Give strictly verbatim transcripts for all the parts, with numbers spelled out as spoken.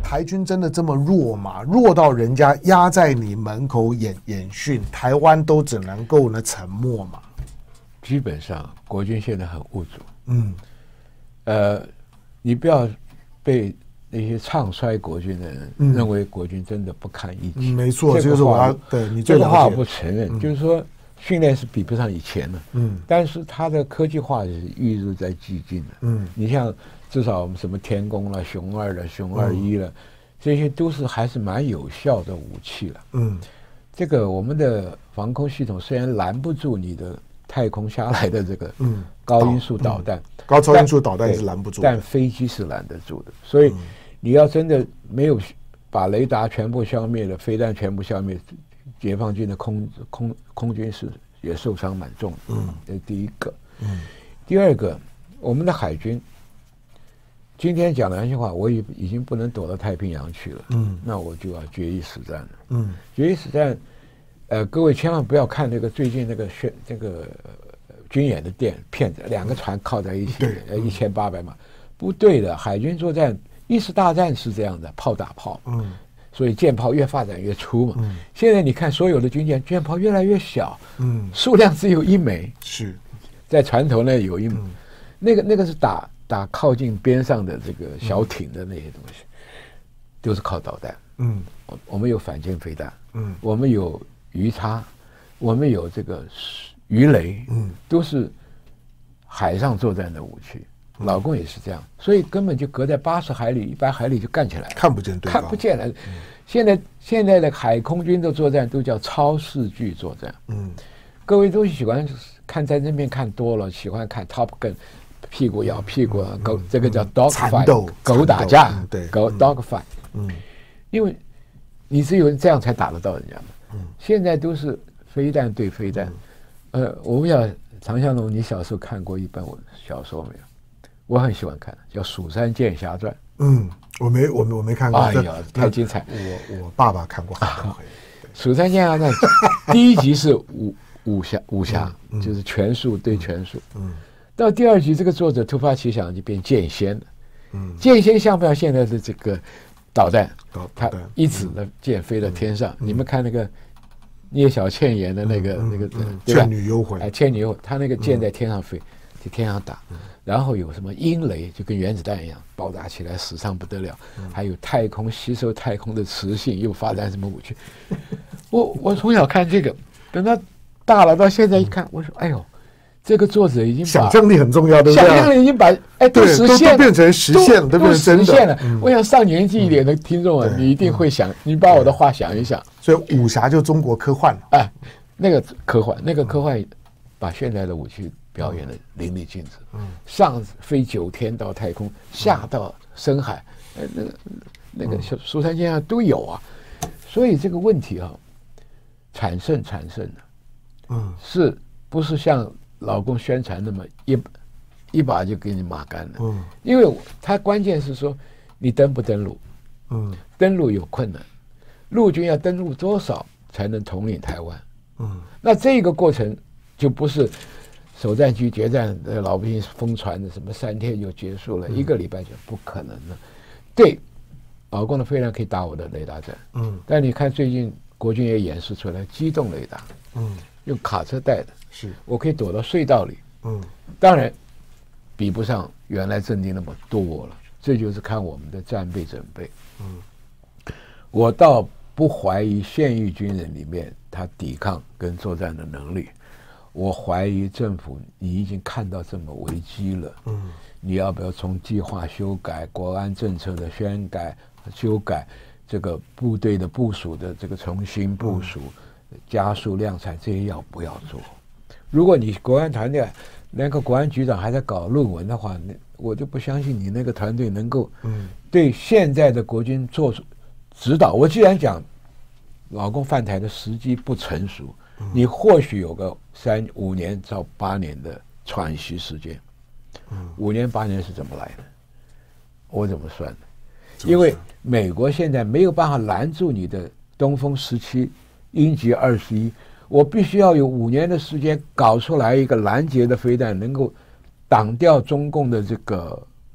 台军真的这么弱吗？弱到人家压在你门口演演训，台湾都只能够呢沉默吗？ 基本上国军现在很无助。 嗯， 呃，你不要被那些唱衰国军的人、嗯、认为国军真的不堪一击。 嗯、没错，这就是我要对你最了解。 这个话我不承认，嗯、就是说训练是比不上以前的。嗯，但是它的科技化是愈日在激进的。嗯，你像至少我们什么天宫了、熊二了、熊二一了，嗯、这些都是还是蛮有效的武器了。嗯，这个我们的防空系统虽然拦不住你的太空下来的这个高音速导弹， 嗯、高超音速导弹是拦不住的， 但飞机是拦得住的。所以你要真的没有把雷达全部消灭了，飞弹全部消灭，解放军的空空空军是也受伤蛮重的。嗯，这是第一个。嗯，第二个，我们的海军今天讲良心话，我已已经不能躲到太平洋去了。嗯，那我就要决一死战了。嗯，决一死战。呃，各位千万不要看那个最近那个宣那个、呃、军演的电片子，两个船靠在一起，呃，一千八百码，不对的。海军作战，一次大战是这样的，炮打炮，嗯，所以舰炮越发展越粗嘛。嗯，现在你看所有的军舰，舰炮越来越小，嗯，数量只有一枚， 是在船头那有一枚，嗯、那个那个是打打靠近边上的这个小艇的那些东西，嗯、都是靠导弹。嗯，我我们有反舰飞弹，嗯，我们有鱼叉，我们有这个鱼雷，嗯，都是海上作战的武器。嗯、老共也是这样，所以根本就隔在八十海里、一百海里就干起来了， 看不见对方， 看不见了。嗯、现在现在的海空军的作战都叫超视距作战。嗯，各位都喜欢看战争片看多了，喜欢看 Top Gun， 屁股咬屁股，狗、嗯、这个叫 dog fight， 狗打架，嗯、对，狗 dog fight。嗯，因为你只有这样才打得到人家嘛。嗯，现在都是飞弹对飞弹。嗯、呃，我不晓得常香龙，你小时候看过一本我小说没有？我很喜欢看，叫《蜀山剑侠传》。 嗯，我没，我没，我没看过。 哎呀，太精彩！ 我我爸爸看过很多回。 《蜀山剑侠传》第一集是武武侠，武侠、嗯嗯、就是拳术对拳术。嗯，到第二集，这个作者突发奇想就变剑仙了。嗯，剑仙像不像现在的这个导弹？他一指的剑飞到天上。嗯、你们看那个聂小倩演的那个、嗯、那个、 嗯、倩女幽魂， 哎，倩女幽魂，他那个剑在天上飞，在天上打。嗯，然后有什么鹰雷，就跟原子弹一样爆炸起来，死伤不得了。嗯、还有太空吸收太空的磁性，又发展什么武器？我我从小看这个，等到大了到现在一看，我说：“哎呦，这个作者已经把想象力很重要，对不对？ 想象力已经把哎都实现了， 都变成实现了，都变成真的实现了。嗯、我想上年纪一点的听众啊，嗯、你一定会想，你把我的话想一想。 所以武侠就中国科幻了。 哎，那个科幻，那个科幻，把现在的武器表演的淋漓尽致。嗯，上飞九天到太空，下到深海，呃，那个那个蜀蜀山剑侠都有啊。所以这个问题啊，产生产生的，嗯，是不是像老公宣传那么一一把就给你抹干了？嗯，因为他关键是说你登不登陆，嗯，登陆有困难，陆军要登陆多少才能统领台湾？嗯，那这个过程就不是首战区决战的老百姓疯传的什么三天就结束了，嗯、一个礼拜就不可能了。对，老共的飞弹可以打我的雷达站，嗯，但你看最近国军也演示出来机动雷达，嗯，用卡车带的，是我可以躲到隧道里，嗯，当然比不上原来阵地那么多了，这就是看我们的战备准备，嗯，我倒不怀疑现役军人里面他抵抗跟作战的能力，我怀疑政府你已经看到这么危机了，嗯，你要不要从计划修改、国安政策的宣改、修改这个部队的部署的这个重新部署、嗯、加速量产，这些要不要做？如果你国安团队那个国安局长还在搞论文的话，那我就不相信你那个团队能够对现在的国军做出指导。我既然讲老共犯台的时机不成熟，嗯、你或许有个三五年到八年的喘息时间。嗯、五年八年是怎么来的？我怎么算的？因为美国现在没有办法拦住你的东风十七、鹰击二十一，我必须要有五年的时间搞出来一个拦截的飞弹，能够挡掉中共的这个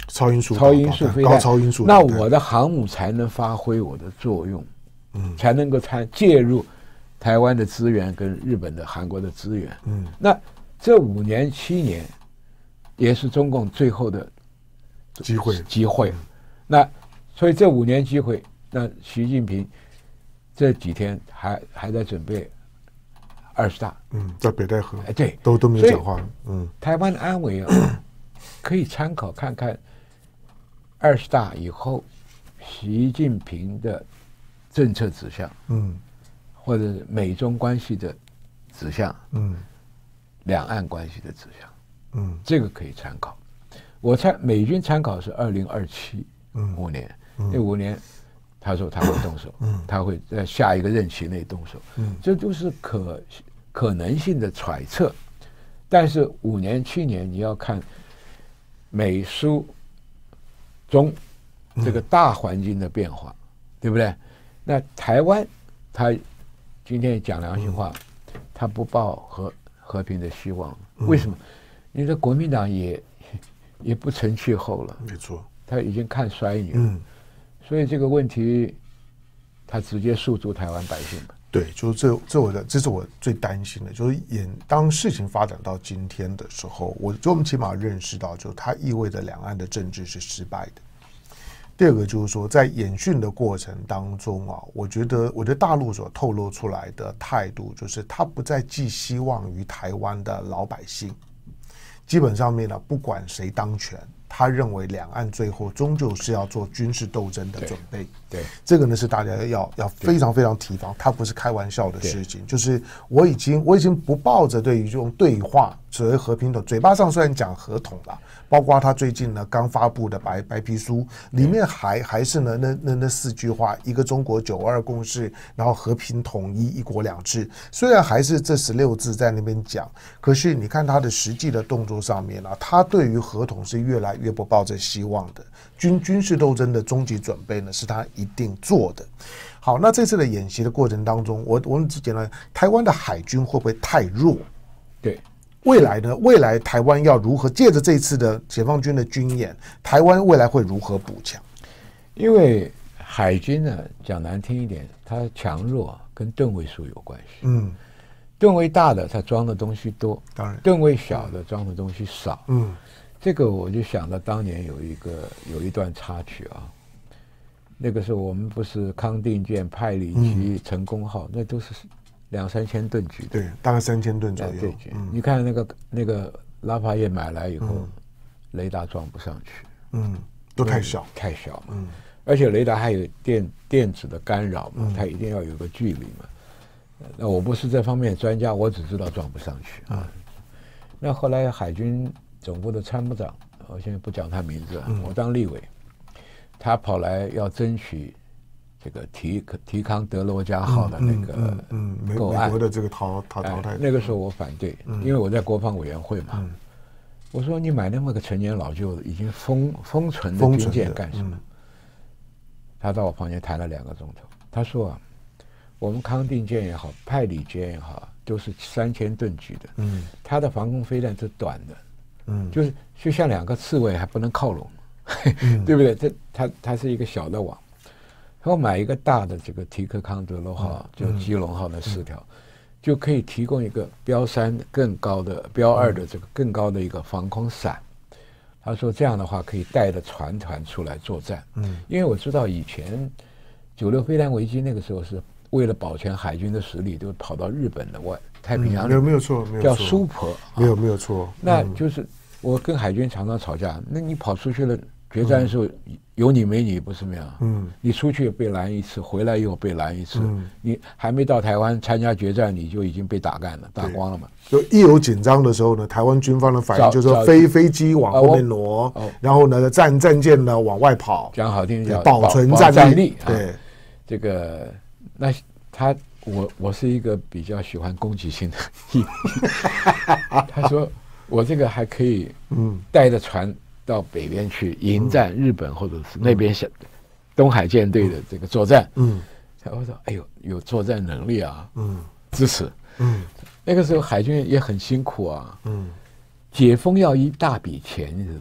超音速超音速飞弹， 高超音速， 那我的航母才能发挥我的作用，嗯，才能够参介入台湾的资源跟日本的、韩国的资源，嗯，那这五年七年也是中共最后的机会机会，嗯、那所以这五年机会，那习近平这几天还还在准备二十大， 嗯，在北戴河， 哎，对， 都都没有讲话，嗯， 台湾的安危啊，可以参考看看二十大以后习近平的政策指向，嗯，或者是美中关系的指向，嗯，两岸关系的指向，嗯，这个可以参考。我猜美军参考是二零二七，嗯，五年，那五年。他说他会动手，嗯，他会在下一个任期内动手，嗯，这都是可可能性的揣测。但是五年、七年，你要看美苏中这个大环境的变化，嗯、对不对？那台湾，他今天讲良心话，嗯、他不抱和和平的希望，嗯、为什么？你的国民党也也不成气候了， 没错， 他已经看衰你了。 嗯， 所以这个问题，他直接诉诸台湾百姓嘛。 对，就是这这我的这是我最担心的，就是演当事情发展到今天的时候，我就我们起码认识到，就它意味着两岸的政治是失败的。第二个就是说，在演训的过程当中啊，我觉得我觉得大陆所透露出来的态度，就是他不再寄希望于台湾的老百姓，基本上面呢，不管谁当权。他认为两岸最后终究是要做军事斗争的准备， 对，对这个呢是大家要要非常非常提防，它不是开玩笑的事情。就是我已经我已经不抱着对于这种对话所谓和平统，嘴巴上虽然讲和统了，包括他最近呢刚发布的白白皮书里面还还是呢那那那四句话：一个中国、九二共识，然后和平统一、一国两制。虽然还是这十六字在那边讲，可是你看他的实际的动作上面啊，他对于和统是越来越不抱着希望的，军军事斗争的终极准备呢，是他一定做的。好，那这次的演习的过程当中，我我们只讲了台湾的海军会不会太弱？ 对， 未来呢？未来台湾要如何借着这次的解放军的军演，台湾未来会如何补强？ 因为海军呢，讲难听一点，它强弱跟吨位数有关系。嗯，吨位大的它装的东西多， 当然； 吨位小的装的东西少。 嗯。 这个我就想到当年有一个有一段插曲啊，那个时候我们不是康定舰、派里级、成功号，那都是两三千吨级的， 对，大概三千吨左右。 对，嗯、你看那个那个拉法叶买来以后，嗯、雷达装不上去， 嗯，都太小， 太小嘛，嗯，而且雷达还有电电子的干扰嘛，嗯、它一定要有个距离嘛。那我不是这方面的专家，我只知道装不上去啊。嗯、那后来海军总部的参谋长，我现在不讲他名字，嗯、我当立委，他跑来要争取这个提提康德罗加号的那个购案， 美国的这个淘淘淘汰、 哎。那个时候我反对，嗯、因为我在国防委员会嘛。嗯、我说你买那么个陈年老旧的、已经封封存的军舰干什么？嗯、他到我旁边谈了两个钟头，他说啊，我们康定舰也好，派里舰也好，都是三千吨级的，嗯，它的防空飞弹是短的。嗯，就是就像两个刺猬还不能靠拢，嗯、对不对？这它它是一个小的网，然后买一个大的这个提克康德罗号，嗯、就基隆号的四条，嗯、就可以提供一个标三更高的、标二的这个更高的一个防空伞。他说这样的话可以带着船团出来作战。嗯，因为我知道以前九六飞弹危机那个时候是为了保全海军的实力，就跑到日本的外太平洋里， 没有没有错，没有叫苏婆， 没有没有错。 那就是我跟海军常常吵架，那你跑出去了决战的时候，嗯、有你没你不是没有？嗯，你出去被拦一次，回来又被拦一次，嗯、你还没到台湾参加决战，你就已经被打干了，打光了嘛。 就一有紧张的时候呢，台湾军方的反应就是说飞飞机往后面挪，哦、然后呢战战舰呢往外跑， 讲好听叫保存战力。 战力对，啊、这个那他我我是一个比较喜欢攻击性的，他说。我这个还可以，嗯，带着船到北边去迎战日本，或者是那边小东海舰队的这个作战，嗯，我说，哎呦，有作战能力啊，嗯，支持，嗯，那个时候海军也很辛苦啊，嗯，解封要一大笔钱，你知道吗？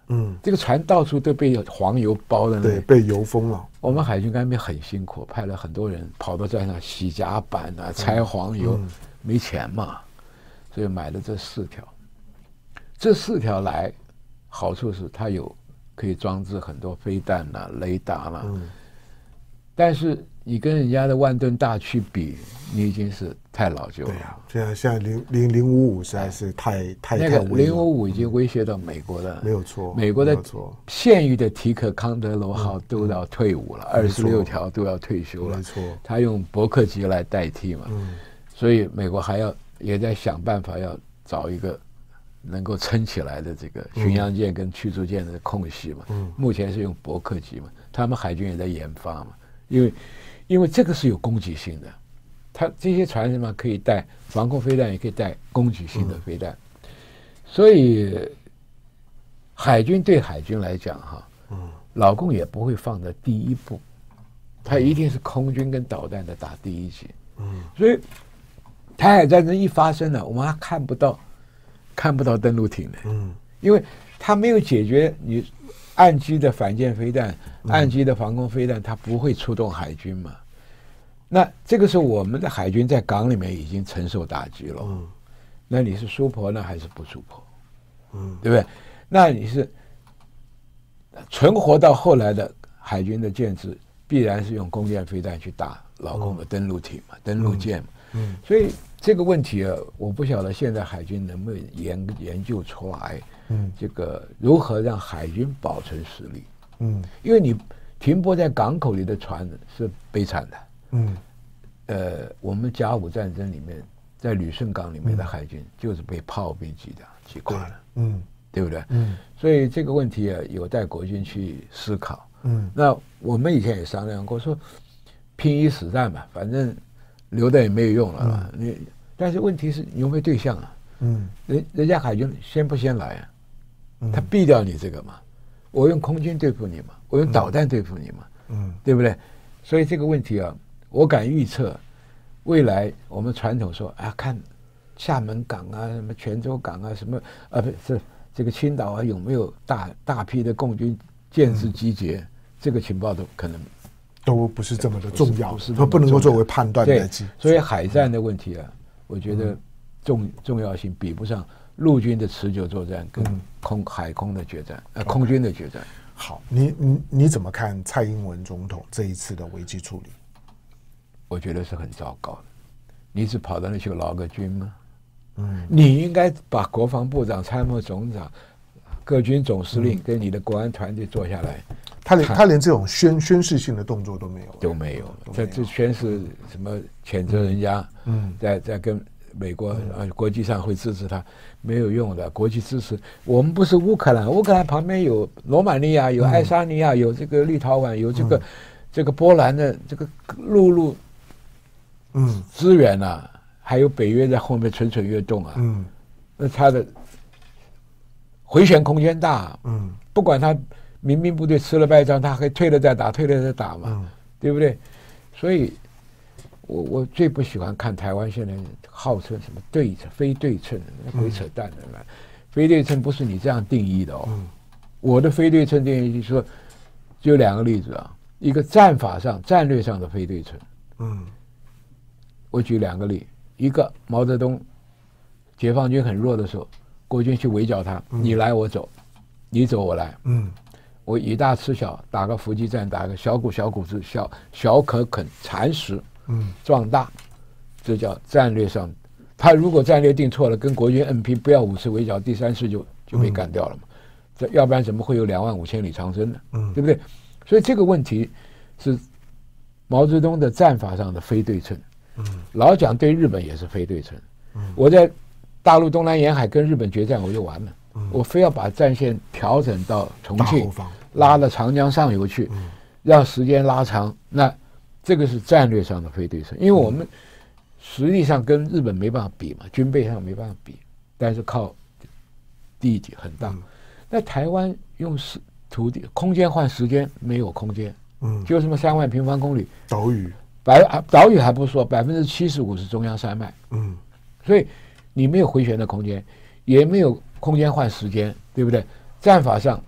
嗯，这个船到处都被黄油包的， 对，被油封了。 我们海军干兵很辛苦，派了很多人跑到站上洗甲板啊，拆黄油，嗯、没钱嘛，所以买了这四条。这四条来，好处是它有可以装置很多飞弹啦、啊、雷达啦、啊，嗯、但是你跟人家的万吨大驱比，你已经是太老旧了。对啊，现在现在零零零五五实在是太太那个零五五已经威胁到美国的， 没有错， 美国的现役的提克康德罗号都要退伍了，二十六条都要退休了， 没错， 他用伯克级来代替嘛，嗯，所以美国还要也在想办法要找一个能够撑起来的这个巡洋舰跟驱逐舰的空隙嘛，嗯，目前是用伯克级嘛，他们海军也在研发嘛，因为因为这个是有攻击性的。它这些船什么可以带防空飞弹，也可以带攻击性的飞弹，嗯、所以海军对海军来讲哈，嗯，老共也不会放在第一步，它一定是空军跟导弹的打第一击，嗯，所以台海战争一发生了，我们还看不到看不到登陆艇的，嗯，因为它没有解决你岸基的反舰飞弹、嗯、岸基的防空飞弹，它不会出动海军嘛。那这个时候，我们的海军在港里面已经承受打击了。嗯，那你是输婆呢，还是不输婆？嗯，对不对？那你是存活到后来的海军的舰只，必然是用攻舰飞弹去打老共的登陆艇嘛、嗯、登陆舰嘛。嗯，所以这个问题啊，我不晓得现在海军能不能研研究出来。嗯，这个如何让海军保存实力？嗯，因为你停泊在港口里的船是悲惨的。嗯，呃，我们甲午战争里面，在旅顺港里面的海军就是被炮兵击的击垮了，嗯，对不对？嗯，所以这个问题啊，有待国军去思考。嗯，那我们以前也商量过，说拼一死战吧，反正留的也没有用了嘛。嗯、你但是问题是你有没有对象啊？嗯，人人家海军先不先来啊？嗯、他避掉你这个嘛？我用空军对付你嘛？我用导弹对付你嘛？嗯，对不对？所以这个问题啊。我敢预测，未来我们传统说啊，看厦门港啊、什么泉州港啊、什么啊，不是这个青岛啊，有没有大大批的共军舰只集结？嗯、这个情报都可能都不是这么的重要，不, 不能够作为判断的基。 所以海战的问题啊，我觉得重重要性比不上陆军的持久作战跟空海空的决战，呃，空军的决战。 好，你你你怎么看蔡英文总统这一次的危机处理？ 我觉得是很糟糕的。你只跑到那去劳个军吗？嗯，你应该把国防部长、参谋总长、各军总司令跟你的国安团队坐下来。 他连他连这种宣宣誓性的动作都没有， 都没有。这这宣誓什么谴责人家？嗯，在在跟美国呃国际上会支持他，没有用的。国际支持我们不是乌克兰，乌克兰旁边有罗马尼亚、有爱沙尼亚、有这个立陶宛、有这个这个波兰的这个陆路。嗯，资源啊，还有北约在后面蠢蠢欲动啊，嗯，那他的回旋空间大，嗯，不管他民兵部队吃了败仗，他还退了再打，退了再打嘛，嗯、对不对？所以我我最不喜欢看台湾现在号称什么对称、非对称，那鬼扯淡的，嗯、非对称不是你这样定义的哦。嗯、我的非对称定义就是说，就两个例子啊，一个战法上、战略上的非对称，嗯。我举两个例，一个毛泽东，解放军很弱的时候，国军去围剿他，嗯、你来我走，你走我来，嗯，我以大吃小，打个伏击战，打个小股小股子，小小可啃蚕食，嗯，壮大，这叫战略上。他如果战略定错了，跟国军硬拼，不要五次围剿，第三次就就被干掉了嘛。这、嗯、要不然怎么会有两万五千里长征呢？嗯，对不对？所以这个问题是毛泽东的战法上的非对称。嗯，老蒋对日本也是非对称。嗯，我在大陆东南沿海跟日本决战，我就完了。嗯，我非要把战线调整到重庆，拉到长江上游去，嗯、让时间拉长。那这个是战略上的非对称，因为我们实力上跟日本没办法比嘛，军备上没办法比，但是靠地底很大。嗯、那台湾用时土地空间换时间，没有空间。嗯，就什么三万平方公里岛屿。 百岛屿还不说，百分之七十五是中央山脉，嗯，所以你没有回旋的空间，也没有空间换时间，对不对？战法上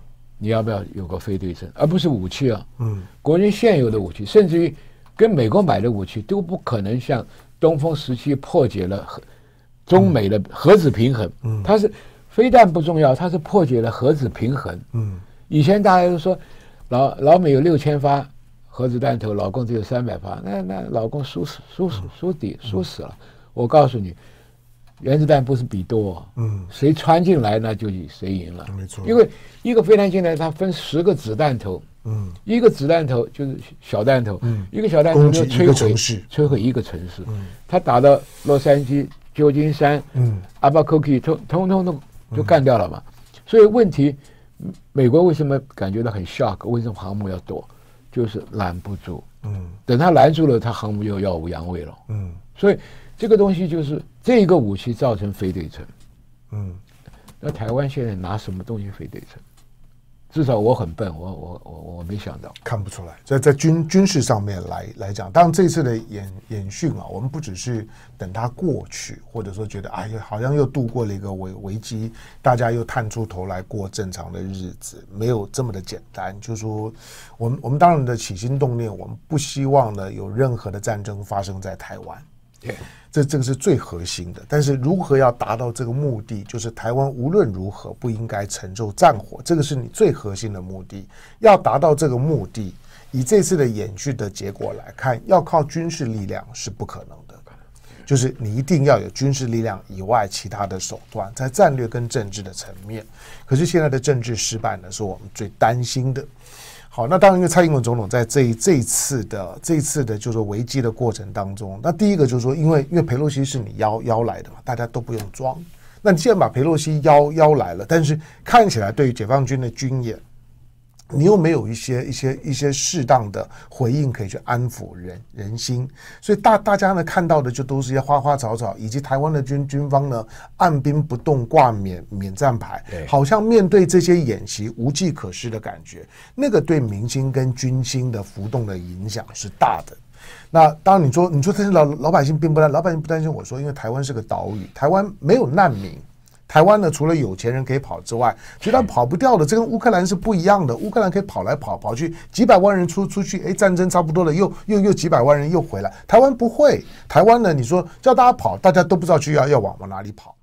你要不要有个非对称，而不是武器啊。 嗯， 国军现有的武器，甚至于跟美国买的武器都不可能像东风时期破解了核中美的核子平衡。嗯，它是飞弹不重要，它是破解了核子平衡。 嗯， 以前大家都说老老美有六千发核子弹头，老共只有三百发，那那老共输死输死输底输死了。我告诉你，原子弹不是比多，嗯，谁穿进来那就谁赢了， 没错。 因为一个飞弹进来，它分十个子弹头，嗯，一个子弹头就是小弹头，嗯，一个小弹头就摧毁摧毁一个城市，嗯，它打到洛杉矶、旧金山，嗯，阿巴科基通通通都就干掉了嘛。所以问题，美国为什么感觉到很 shock？ 为什么航母要躲？就是拦不住，嗯，等他拦住了，他航母又耀武扬威了，嗯，所以这个东西就是这一个武器造成非对称，嗯，那台湾现在拿什么东西非对称？至少我很笨，我我我我没想到， 看不出来。在在军军事上面来来讲，当然这次的演演训啊，我们不只是等它过去，或者说觉得哎呀，好像又度过了一个危危机，大家又探出头来过正常的日子，没有这么的简单。就是说，我们我们当然的起心动念，我们不希望呢有任何的战争发生在台湾。 对， 这这个是最核心的，但是如何要达到这个目的，就是台湾无论如何不应该承受战火，这个是你最核心的目的。要达到这个目的，以这次的演训的结果来看，要靠军事力量是不可能的，就是你一定要有军事力量以外其他的手段，在战略跟政治的层面。可是现在的政治失败呢，是我们最担心的。好，那当然，因为蔡英文总统在这一这一次的这一次的就是危机的过程当中，那第一个就是说，因为因为裴洛西是你邀邀来的嘛，大家都不用装。那你既然把裴洛西邀邀来了，但是看起来对于解放军的军演，你又没有一些一些一些适当的回应可以去安抚人人心，所以大大家呢看到的就都是一些花花草草，以及台湾的军军方呢按兵不动，挂免免战牌，好像面对这些演习无计可施的感觉，那个对民心跟军心的浮动的影响是大的。那当然你说你说这些老老百姓并不担，老百姓不担心，我说因为台湾是个岛屿，台湾没有难民。台湾呢，除了有钱人可以跑之外，其他跑不掉的。这跟乌克兰是不一样的。乌克兰可以跑来跑跑去，几百万人出出去，哎，战争差不多了，又又又几百万人又回来。台湾不会，台湾呢，你说叫大家跑，大家都不知道去要要往往哪里跑。